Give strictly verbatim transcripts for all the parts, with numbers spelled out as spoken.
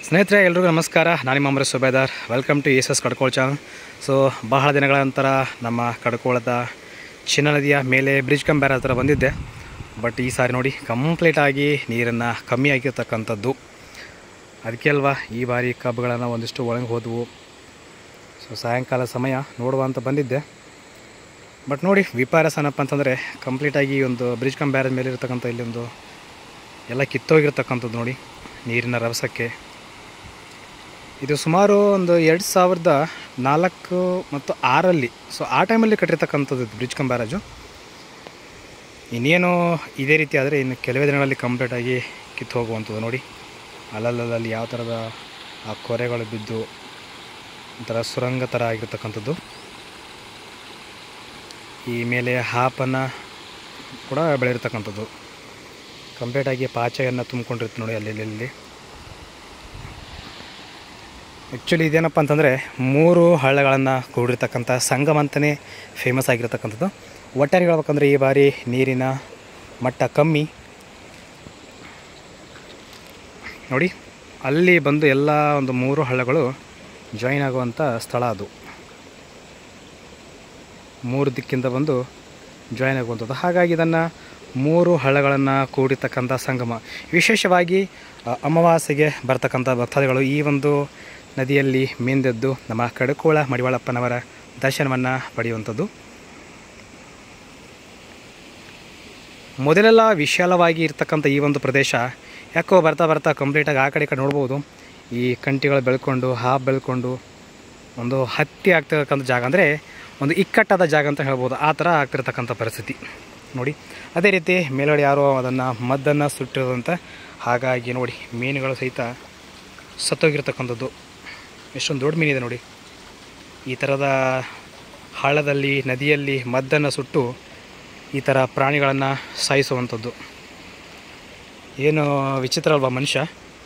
ಸ್ನೇಹಿತರೆ ಎಲ್ರಿಗೂ ನಮಸ್ಕಾರ. ನಾನು ನಿಮ್ಮ Amaresh Subedar. Welcome to S S Kadkol channel. So ಬಹಳ ದಿನಗಳ ನಂತರ ನಮ್ಮ ಕಡ್ಕೋಳದ ಚಿನ್ನ ನದಿಯ ಮೇಲೆ ಬ್ರಿಡ್ಜ್ ಕಂಬ್ಯಾರ ಹತ್ರ ಬಂದಿದ್ದೆ. ಬಟ್ ಈ ಸಾರಿ ನೋಡಿ ಕಂಪ್ಲೀಟಾಗಿ ನೀರನ್ನು ಕಮ್ಮಿ ಆಗಿರ್ತಕ್ಕಂಥದ್ದು. ಅದಕ್ಕೆ ಅಲ್ವಾ ಈ ಬಾರಿ ಕಬ್ಬುಗಳನ್ನು ಒಂದಿಷ್ಟು ಒಳಗೆ ಹೋದವು. ಸೊ ಸಾಯಂಕಾಲ ಸಮಯ ನೋಡುವ ಅಂತ ಬಂದಿದ್ದೆ. ಬಟ್ ನೋಡಿ ವಿಪರ್ಯಾಸ ಏನಪ್ಪ ಅಂತಂದರೆ ಕಂಪ್ಲೀಟಾಗಿ ಒಂದು ಬ್ರಿಡ್ಜ್ ಕಂಬ್ಯಾರದ ಮೇಲೆ ಇರ್ತಕ್ಕಂಥ ಇಲ್ಲಿ ಒಂದು ಎಲ್ಲ ಕಿತ್ತೋಗಿರ್ತಕ್ಕಂಥದ್ದು ನೋಡಿ ನೀರಿನ ರಭಸಕ್ಕೆ. ಇದು ಸುಮಾರು ಒಂದು ಎರಡು ಸಾವಿರದ ನಾಲ್ಕು ಮತ್ತು ಆರಲ್ಲಿ ಸೊ ಆ ಟೈಮಲ್ಲಿ ಕಟ್ಟಿರ್ತಕ್ಕಂಥದ್ದು ಬ್ರಿಡ್ಜ್ ಕಂಬ್ಯಾರೇಜು. ಇನ್ನೇನು ಇದೇ ರೀತಿ ಆದರೆ ಇನ್ನು ಕೆಲವೇ ದಿನಗಳಲ್ಲಿ ಕಂಪ್ಲೀಟಾಗಿ ಕಿತ್ತು ಹೋಗುವಂಥದ್ದು ನೋಡಿ. ಅಲ್ಲಲ್ಲಲ್ಲಿ ಯಾವ ಥರದ ಆ ಕೊರೆಗಳು ಬಿದ್ದು ಒಂಥರ ಸುರಂಗ ಥರ ಆಗಿರ್ತಕ್ಕಂಥದ್ದು. ಈ ಮೇಲೆ ಹಾಪನ್ನು ಕೂಡ ಬೆಳೆದಿರ್ತಕ್ಕಂಥದ್ದು ಕಂಪ್ಲೀಟಾಗಿ ಪಾಚೆಯನ್ನು ತುಂಬಿಕೊಂಡಿರುತ್ತೆ ನೋಡಿ ಅಲ್ಲಿ. ಆ್ಯಕ್ಚುಲಿ ಇದೇನಪ್ಪ ಅಂತಂದರೆ ಮೂರು ಹಳ್ಳಗಳನ್ನು ಕೂಡಿರ್ತಕ್ಕಂಥ ಸಂಗಮ ಅಂತಲೇ ಫೇಮಸ್ ಆಗಿರ್ತಕ್ಕಂಥದ್ದು. ಒಟ್ಟಾರೆ ಹೇಳ್ಬೇಕಂದ್ರೆ ಈ ಬಾರಿ ನೀರಿನ ಮಟ್ಟ ಕಮ್ಮಿ ನೋಡಿ. ಅಲ್ಲಿ ಬಂದು ಎಲ್ಲ ಒಂದು ಮೂರು ಹಳ್ಳಗಳು ಜಾಯಿನ್ ಆಗುವಂಥ ಸ್ಥಳ ಅದು. ಮೂರು ದಿಕ್ಕಿಂದ ಬಂದು ಜಾಯಿನ್ ಆಗುವಂಥದ್ದು. ಹಾಗಾಗಿ ಇದನ್ನು ಮೂರು ಹಳ್ಳಗಳನ್ನು ಕೂಡಿರ್ತಕ್ಕಂಥ ಸಂಗಮ. ವಿಶೇಷವಾಗಿ ಅಮಾವಾಸ್ಯೆಗೆ ಬರ್ತಕ್ಕಂಥ ಭಕ್ತಾದಿಗಳು ಈ ಒಂದು ನದಿಯಲ್ಲಿ ಮಿಂದೆದ್ದು ನಮ್ಮ ಕಡ್ಕೋಳ ಮಡಿವಾಳಪ್ಪನವರ ದರ್ಶನವನ್ನು ಪಡೆಯುವಂಥದ್ದು. ಮೊದಲೆಲ್ಲ ವಿಶಾಲವಾಗಿ ಇರ್ತಕ್ಕಂಥ ಈ ಒಂದು ಪ್ರದೇಶ ಯಾಕೋ ಬರ್ತಾ ಬರ್ತಾ ಕಂಪ್ಲೀಟಾಗಿ ಆ ಕಡೆ ಕಡೆ ನೋಡ್ಬೋದು ಈ ಕಂಟಿಗಳು ಬೆಳ್ಕೊಂಡು ಹಾವು ಬೆಳ್ಕೊಂಡು ಒಂದು ಹತ್ತಿ ಆಗ್ತಿರ್ತಕ್ಕಂಥ ಜಾಗ, ಅಂದರೆ ಒಂದು ಇಕ್ಕಟ್ಟಾದ ಜಾಗ ಅಂತ ಹೇಳ್ಬೋದು. ಆ ಥರ ಆಗ್ತಿರ್ತಕ್ಕಂಥ ಪರಿಸ್ಥಿತಿ ನೋಡಿ. ಅದೇ ರೀತಿ ಮೇಲ್ಗಡೆ ಯಾರೋ ಅದನ್ನು ಮದ್ದನ್ನು ಸುಟ್ಟಿರೋದಂತ. ಹಾಗಾಗಿ ನೋಡಿ ಮೀನುಗಳು ಸಹಿತ ಸತ್ತೋಗಿರ್ತಕ್ಕಂಥದ್ದು. ಎಷ್ಟೊಂದು ದೊಡ್ಡ ಮೀನಿದೆ ನೋಡಿ. ಈ ಥರದ ಹಳ್ಳದಲ್ಲಿ ನದಿಯಲ್ಲಿ ಮದ್ದನ್ನು ಸುಟ್ಟು ಈ ಥರ ಪ್ರಾಣಿಗಳನ್ನು ಸಾಯಿಸುವಂಥದ್ದು ಏನು ವಿಚಿತ್ರ ಅಲ್ವಾ ಮನುಷ್ಯ.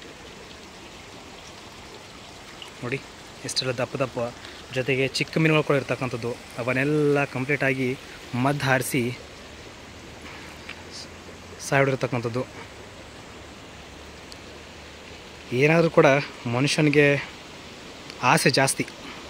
ನೋಡಿ ಎಷ್ಟೆಲ್ಲ ದಪ್ಪ ದಪ್ಪ ಜೊತೆಗೆ ಚಿಕ್ಕ ಮೀನುಗಳು ಕೂಡ ಇರ್ತಕ್ಕಂಥದ್ದು. ಅವನ್ನೆಲ್ಲ ಕಂಪ್ಲೀಟಾಗಿ ಮದ್ದು ಹಾರಿಸಿ ಸಾಯಿಡಿರ್ತಕ್ಕಂಥದ್ದು. ಏನಾದರೂ ಕೂಡ ಮನುಷ್ಯನಿಗೆ ಆಸೆ ಜಾಸ್ತಿ.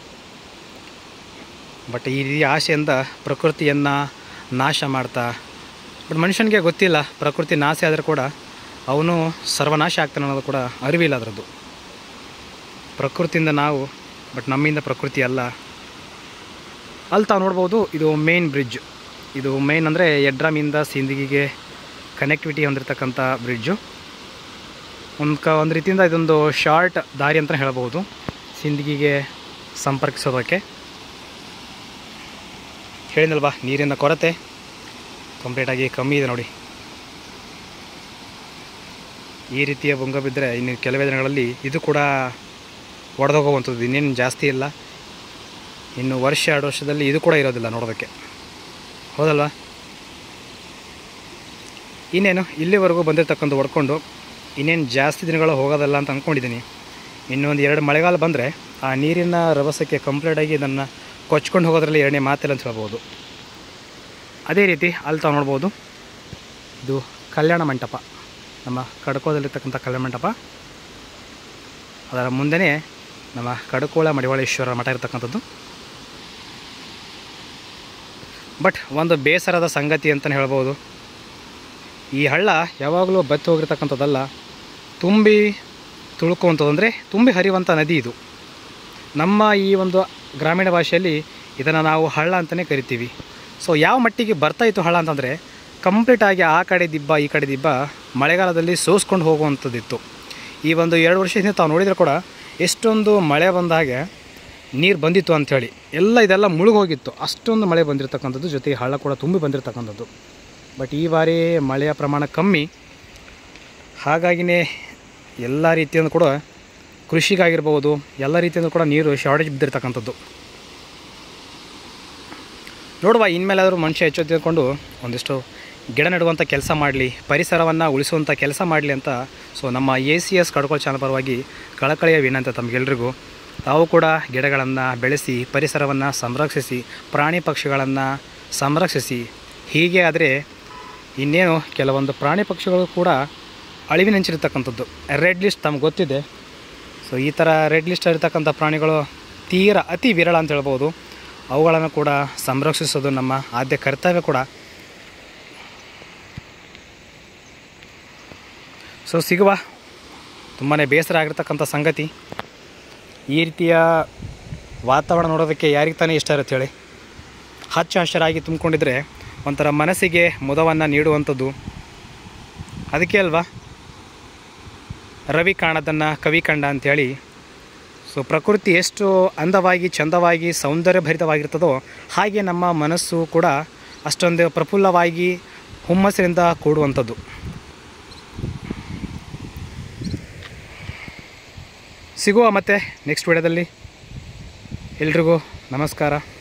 ಬಟ್ ಈ ಆಸೆಯಿಂದ ಪ್ರಕೃತಿಯನ್ನು ನಾಶ ಮಾಡ್ತಾ, ಬಟ್ ಮನುಷ್ಯನಿಗೆ ಗೊತ್ತಿಲ್ಲ ಪ್ರಕೃತಿ ನಾಶ ಆದರೆ ಕೂಡ ಅವನು ಸರ್ವನಾಶ ಆಗ್ತಾನೆ ಅನ್ನೋದು ಕೂಡ ಅರಿವಿಲ್ಲ ಅದರದ್ದು. ಪ್ರಕೃತಿಯಿಂದ ನಾವು, ಬಟ್ ನಮ್ಮಿಂದ ಪ್ರಕೃತಿ ಅಲ್ಲ. ಅಲ್ಲಿ ತಾವು ನೋಡ್ಬೋದು ಇದು ಮೇನ್ ಬ್ರಿಡ್ಜ್. ಇದು ಮೇನ್ ಅಂದರೆ ಯಡ್ರಾಮಿಂದ ಸಿಂದಗಿಗೆ ಕನೆಕ್ಟಿವಿಟಿ ಹೊಂದಿರತಕ್ಕಂಥ ಬ್ರಿಡ್ಜು. ಒಂದು ಕ ಒಂದು ರೀತಿಯಿಂದ ಇದೊಂದು ಶಾರ್ಟ್ ದಾರಿ ಅಂತ ಹೇಳ್ಬೋದು ಸಿಂದಗಿಗೆ ಸಂಪರ್ಕಿಸೋದಕ್ಕೆ. ಹೇಳಿದಲ್ವಾ ನೀರಿನ ಕೊರತೆ ಕಂಪ್ಲೀಟಾಗಿ ಕಮ್ಮಿ ಇದೆ ನೋಡಿ. ಈ ರೀತಿಯ ಬೊಂಗ ಬಿದ್ದರೆ ಇನ್ನು ಕೆಲವೇ ದಿನಗಳಲ್ಲಿ ಇದು ಕೂಡ ಒಡೆದೋಗುವಂಥದ್ದು. ಇನ್ನೇನು ಜಾಸ್ತಿ ಇಲ್ಲ, ಇನ್ನು ವರ್ಷ ಎರಡು ವರ್ಷದಲ್ಲಿ ಇದು ಕೂಡ ಇರೋದಿಲ್ಲ ನೋಡೋದಕ್ಕೆ, ಹೌದಲ್ವಾ. ಇನ್ನೇನು ಇಲ್ಲಿವರೆಗೂ ಬಂದಿರತಕ್ಕಂಥ ಹೊಡ್ಕೊಂಡು ಇನ್ನೇನು ಜಾಸ್ತಿ ದಿನಗಳು ಹೋಗೋದಲ್ಲ ಅಂತ ಅಂದ್ಕೊಂಡಿದ್ದೀನಿ. ಇನ್ನೊಂದು ಎರಡು ಮಳೆಗಾಲ ಬಂದರೆ ಆ ನೀರಿನ ರಭಸಕ್ಕೆ ಕಂಪ್ಲೀಟಾಗಿ ಇದನ್ನು ಕೊಚ್ಕೊಂಡು ಹೋಗೋದ್ರಲ್ಲಿ ಎರಡನೇ ಮಾತಿಲ್ಲ ಅಂತ ಹೇಳ್ಬೋದು. ಅದೇ ರೀತಿ ಅಲ್ಲಿ ತಾವು ನೋಡ್ಬೋದು ಇದು ಕಲ್ಯಾಣ ಮಂಟಪ, ನಮ್ಮ ಕಡ್ಕೋಳದಲ್ಲಿರ್ತಕ್ಕಂಥ ಕಲ್ಯಾಣ ಮಂಟಪ. ಅದರ ಮುಂದೆಯೇ ನಮ್ಮ ಕಡ್ಕೋಳ ಮಡಿವಾಳೇಶ್ವರ ಮಠ ಇರ್ತಕ್ಕಂಥದ್ದು. ಬಟ್ ಒಂದು ಬೇಸರದ ಸಂಗತಿ ಅಂತಲೇ ಹೇಳ್ಬೋದು, ಈ ಹಳ್ಳ ಯಾವಾಗಲೂ ಬತ್ತಿ ಹೋಗಿರ್ತಕ್ಕಂಥದ್ದಲ್ಲ, ತುಂಬಿ ತುಳ್ಕುವಂಥದ್ದು, ಅಂದರೆ ತುಂಬಿ ಹರಿಯುವಂಥ ನದಿ ಇದು. ನಮ್ಮ ಈ ಒಂದು ಗ್ರಾಮೀಣ ಭಾಷೆಯಲ್ಲಿ ಇದನ್ನು ನಾವು ಹಳ್ಳ ಅಂತಲೇ ಕರಿತೀವಿ. ಸೊ ಯಾವ ಮಟ್ಟಿಗೆ ಬರ್ತಾಯಿತ್ತು ಹಳ್ಳ ಅಂತಂದರೆ ಕಂಪ್ಲೀಟಾಗಿ ಆ ಕಡೆ ದಿಬ್ಬ ಈ ಕಡೆ ದಿಬ್ಬ ಮಳೆಗಾಲದಲ್ಲಿ ಸೋಸ್ಕೊಂಡು ಹೋಗುವಂಥದ್ದಿತ್ತು. ಈ ಒಂದು ಎರಡು ವರ್ಷ ಹಿಂದೆ ತಾವು ನೋಡಿದರೆ ಕೂಡ ಎಷ್ಟೊಂದು ಮಳೆ ಬಂದಾಗೆ ನೀರು ಬಂದಿತ್ತು ಅಂಥೇಳಿ ಎಲ್ಲ ಇದೆಲ್ಲ ಮುಳುಗೋಗಿತ್ತು. ಅಷ್ಟೊಂದು ಮಳೆ ಬಂದಿರತಕ್ಕಂಥದ್ದು, ಜೊತೆಗೆ ಹಳ್ಳ ಕೂಡ ತುಂಬಿ ಬಂದಿರತಕ್ಕಂಥದ್ದು. ಬಟ್ ಈ ಬಾರಿ ಮಳೆಯ ಪ್ರಮಾಣ ಕಮ್ಮಿ. ಹಾಗಾಗಿಯೇ ಎಲ್ಲ ರೀತಿಯಿಂದ ಕೂಡ ಕೃಷಿಗಾಗಿರ್ಬೋದು ಎಲ್ಲ ರೀತಿಯಿಂದ ಕೂಡ ನೀರು ಶಾರ್ಟೇಜ್ ಬಿದ್ದಿರ್ತಕ್ಕಂಥದ್ದು. ನೋಡುವ ಇನ್ಮೇಲಾದರೂ ಮನುಷ್ಯ ಎಚ್ಚೆತ್ತುಕೊಂಡು ಒಂದಿಷ್ಟು ಗಿಡ ನೆಡುವಂಥ ಕೆಲಸ ಮಾಡಲಿ, ಪರಿಸರವನ್ನು ಉಳಿಸುವಂಥ ಕೆಲಸ ಮಾಡಲಿ ಅಂತ ಸೊ ನಮ್ಮ A C S Kadkol channel ಪರವಾಗಿ ಕಳಕಳಿಯ ವಿನಂತಿ ತಮಗೆಲ್ರಿಗೂ. ತಾವು ಕೂಡ ಗಿಡಗಳನ್ನು ಬೆಳೆಸಿ ಪರಿಸರವನ್ನು ಸಂರಕ್ಷಿಸಿ, ಪ್ರಾಣಿ ಪಕ್ಷಿಗಳನ್ನು ಸಂರಕ್ಷಿಸಿ. ಹೀಗೆ ಆದರೆ ಇನ್ನೇನು ಕೆಲವೊಂದು ಪ್ರಾಣಿ ಪಕ್ಷಿಗಳು ಕೂಡ ಅಳಿವಿನಂಚಿರ್ತಕ್ಕಂಥದ್ದು. ರೆಡ್ ಲಿಸ್ಟ್ ತಮಗೆ ಗೊತ್ತಿದೆ. ಸೊ ಸೊ ಈ ಥರ ರೆಡ್ ಲಿಸ್ಟ್ ಇರತಕ್ಕಂಥ ಪ್ರಾಣಿಗಳು ತೀರ ಅತಿ ವಿರಳ ಅಂತ ಹೇಳ್ಬೋದು. ಅವುಗಳನ್ನು ಕೂಡ ಸಂರಕ್ಷಿಸೋದು ನಮ್ಮ ಆದ್ಯ ಕರ್ತವ್ಯ ಕೂಡ. ಸೊ ಸಿಗುವ ತುಂಬಾ ಬೇಸರ ಆಗಿರ್ತಕ್ಕಂಥ ಸಂಗತಿ. ಈ ರೀತಿಯ ವಾತಾವರಣ ನೋಡೋದಕ್ಕೆ ಯಾರಿಗೆ ತಾನೇ ಇಷ್ಟ ಇರುತ್ತೆ ಹೇಳಿ. ಹಚ್ಚ ಹಸಿರಾಗಿ ತುಂಬಿಕೊಂಡಿದ್ರೆ ಒಂಥರ ಮನಸ್ಸಿಗೆ ಮುದವನ್ನು ನೀಡುವಂಥದ್ದು. ಅದಕ್ಕೆ ಅಲ್ವಾ ರವಿ ಕಾಣದನ್ನು ಕವಿ ಕಂಡ ಅಂಥೇಳಿ. ಸೊ ಪ್ರಕೃತಿ ಎಷ್ಟು ಅಂದವಾಗಿ ಚಂದವಾಗಿ ಸೌಂದರ್ಯಭರಿತವಾಗಿರ್ತದೋ ಹಾಗೆ ನಮ್ಮ ಮನಸ್ಸು ಕೂಡ ಅಷ್ಟೊಂದು ಪ್ರಫುಲ್ಲವಾಗಿ ಹುಮ್ಮಸ್ಸಿನಿಂದ ಕೂಡುವಂಥದ್ದು. ಸಿಗುವ ಮತ್ತೆ ನೆಕ್ಸ್ಟ್ ವಿಡಿಯೋದಲ್ಲಿ. ಎಲ್ರಿಗೂ ನಮಸ್ಕಾರ.